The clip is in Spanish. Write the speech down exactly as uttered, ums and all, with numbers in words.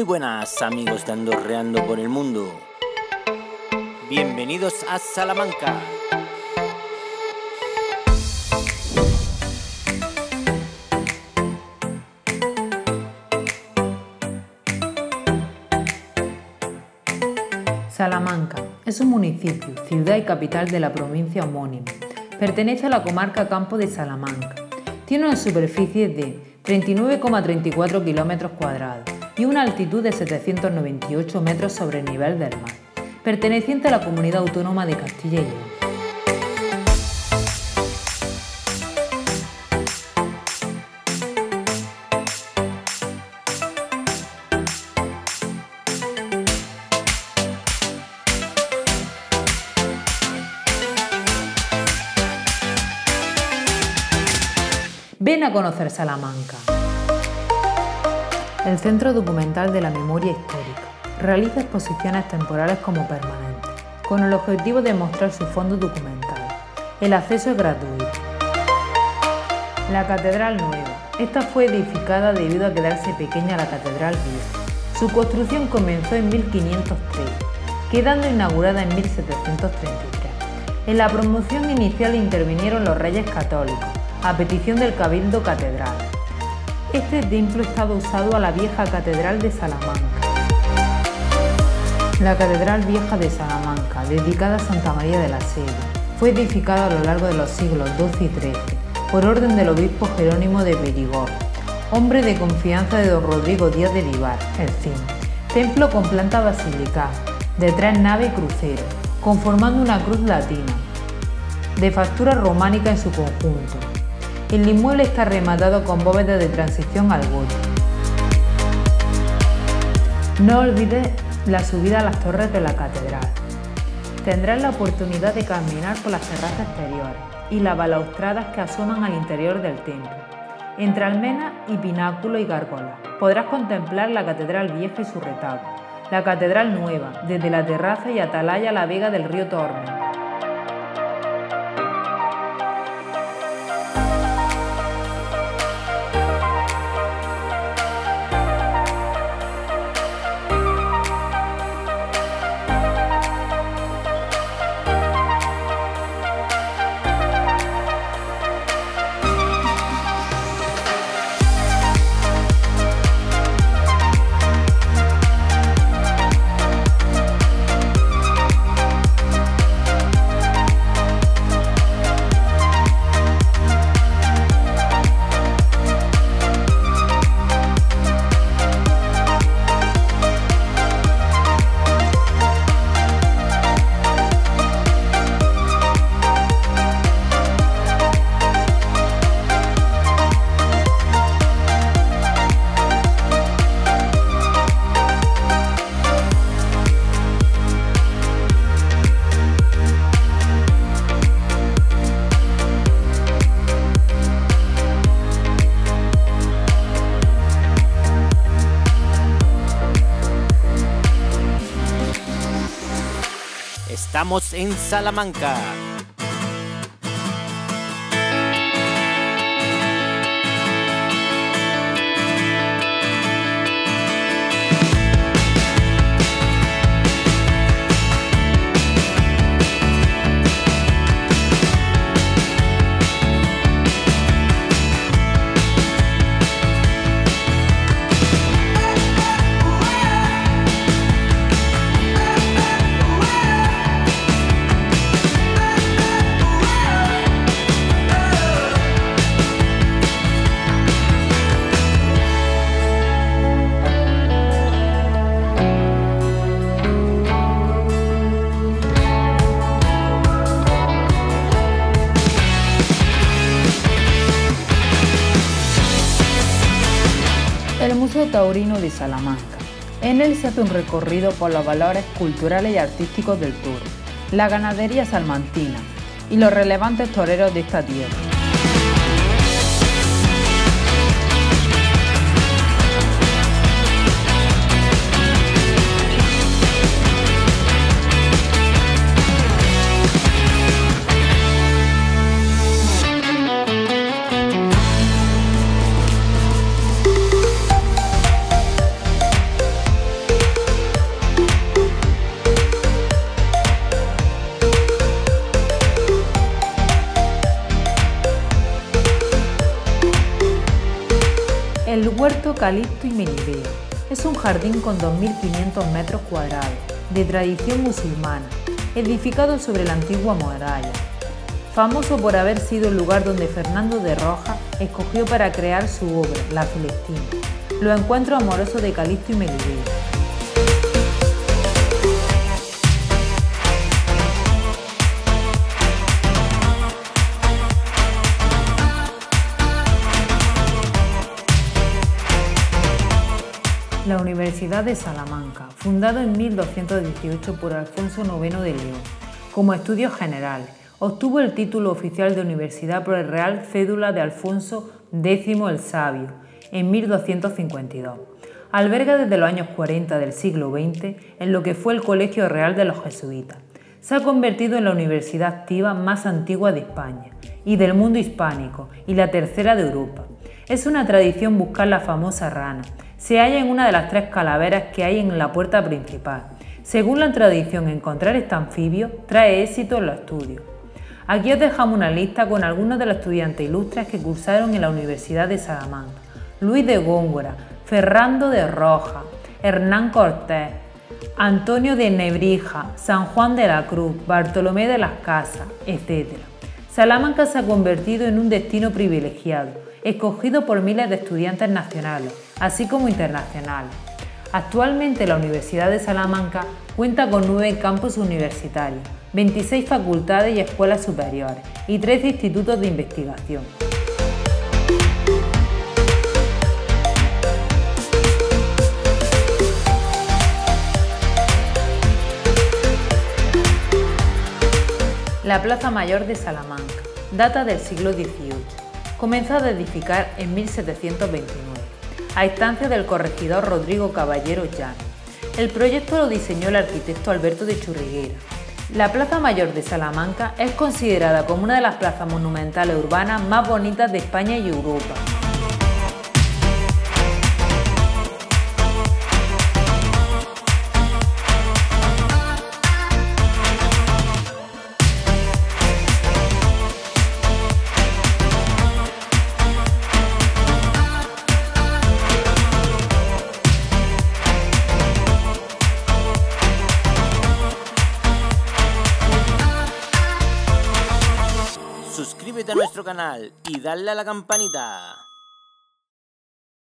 Muy buenas amigos de Andorreando por el Mundo. Bienvenidos a Salamanca. Salamanca es un municipio, ciudad y capital de la provincia homónima. Pertenece a la comarca Campo de Salamanca. Tiene una superficie de treinta y nueve coma treinta y cuatro kilómetros cuadrados y una altitud de setecientos noventa y ocho metros sobre el nivel del mar, perteneciente a la Comunidad Autónoma de Castilla y León. Ven a conocer Salamanca. El Centro Documental de la Memoria Histórica realiza exposiciones temporales como permanentes, con el objetivo de mostrar su fondo documental. El acceso es gratuito. La Catedral Nueva. Esta fue edificada debido a quedarse pequeña la Catedral Vieja. Su construcción comenzó en mil quinientos tres, quedando inaugurada en mil setecientos treinta y tres. En la promoción inicial intervinieron los Reyes Católicos, a petición del Cabildo Catedral. Este templo estaba usado a la vieja Catedral de Salamanca. La Catedral Vieja de Salamanca, dedicada a Santa María de la Selle, fue edificada a lo largo de los siglos doce y trece por orden del obispo Jerónimo de Perigord, hombre de confianza de don Rodrigo Díaz de Vivar, el Cid. Templo con planta basilical, de tres naves y crucero, conformando una cruz latina, de factura románica en su conjunto. El inmueble está rematado con bóveda de transición al gótico. No olvides la subida a las torres de la catedral. Tendrás la oportunidad de caminar por las terrazas exteriores y las balaustradas que asoman al interior del templo. Entre almenas y pináculo y gárgolas podrás contemplar la catedral vieja y su retablo, la catedral nueva, desde la terraza y atalaya la vega del río Tormes. Estamos en Salamanca. El Museo Taurino de Salamanca. En él se hace un recorrido por los valores culturales y artísticos del toro, la ganadería salmantina y los relevantes toreros de esta tierra. El huerto Calixto y Melibea es un jardín con dos mil quinientos metros cuadrados, de tradición musulmana, edificado sobre la antigua muralla, famoso por haber sido el lugar donde Fernando de Rojas escogió para crear su obra, La Celestina, los encuentros amorosos de Calixto y Melibea. La Universidad de Salamanca, fundado en mil doscientos dieciocho por Alfonso noveno de León, como estudios generales, obtuvo el título oficial de universidad por el Real Cédula de Alfonso décimo el Sabio en mil doscientos cincuenta y dos. Alberga desde los años cuarenta del siglo veinte en lo que fue el Colegio Real de los Jesuitas. Se ha convertido en la universidad activa más antigua de España y del mundo hispánico y la tercera de Europa. Es una tradición buscar la famosa rana. Se halla en una de las tres calaveras que hay en la puerta principal. Según la tradición, encontrar este anfibio trae éxito en los estudios. Aquí os dejamos una lista con algunos de los estudiantes ilustres que cursaron en la Universidad de Salamanca: Luis de Góngora, Ferrando de Rojas, Hernán Cortés, Antonio de Nebrija, San Juan de la Cruz, Bartolomé de las Casas, etcétera. Salamanca se ha convertido en un destino privilegiado, escogido por miles de estudiantes nacionales, así como internacionales. Actualmente la Universidad de Salamanca cuenta con nueve campus universitarios, veintiséis facultades y escuelas superiores y trece institutos de investigación. La Plaza Mayor de Salamanca data del siglo dieciocho. Comenzó a edificar en mil setecientos veintinueve, a instancia del corregidor Rodrigo Caballero Llano. El proyecto lo diseñó el arquitecto Alberto de Churriguera. La Plaza Mayor de Salamanca es considerada como una de las plazas monumentales urbanas más bonitas de España y Europa. Suscríbete a nuestro canal y dale a la campanita.